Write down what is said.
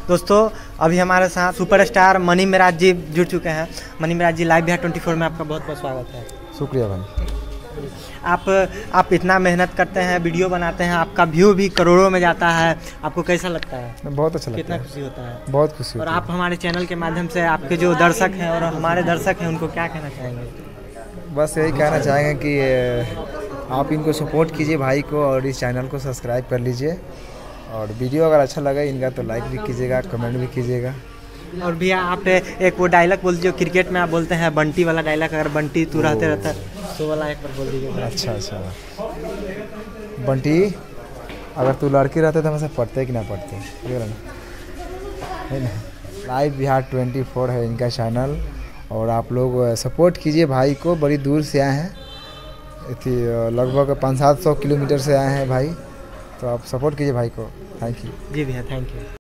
दोस्तों अभी हमारे साथ सुपरस्टार मनी मेराज जी जुड़ चुके हैं। मनी मेराज जी, लाइव बिहार 24 में आपका बहुत बहुत स्वागत है। शुक्रिया भाई। आप इतना मेहनत करते हैं, वीडियो बनाते हैं, आपका व्यू भी करोड़ों में जाता है, आपको कैसा लगता है? बहुत अच्छा लगता है, कितना खुशी होता है? बहुत खुशी और होती आप हमारे चैनल के माध्यम से आपके जो दर्शक हैं और हमारे दर्शक हैं उनको क्या कहना चाहेंगे? बस यही कहना चाहेंगे कि आप इनको सपोर्ट कीजिए भाई को, और इस चैनल को सब्सक्राइब कर लीजिए, और वीडियो अगर अच्छा लगे इनका तो लाइक भी कीजिएगा, कमेंट भी कीजिएगा। और भैया आप एक वो डायलॉग बोल दीजिए, क्रिकेट में आप बोलते हैं बंटी वाला डायलॉग, अगर बंटी तू रहते रहता तो वाला एक बार बोल दीजिए। अच्छा, बंटी अगर तू लड़की रहते तो हमसे पढ़ते कि ना पढ़ते, है ना। लाइव बिहार 24 है इनका चैनल, और आप लोग सपोर्ट कीजिए भाई को। बड़ी दूर से आए हैं, लगभग 500-700 किलोमीटर से आए हैं भाई, तो आप सपोर्ट कीजिए भाई को। Thank you. जी भैया, थैंक यू।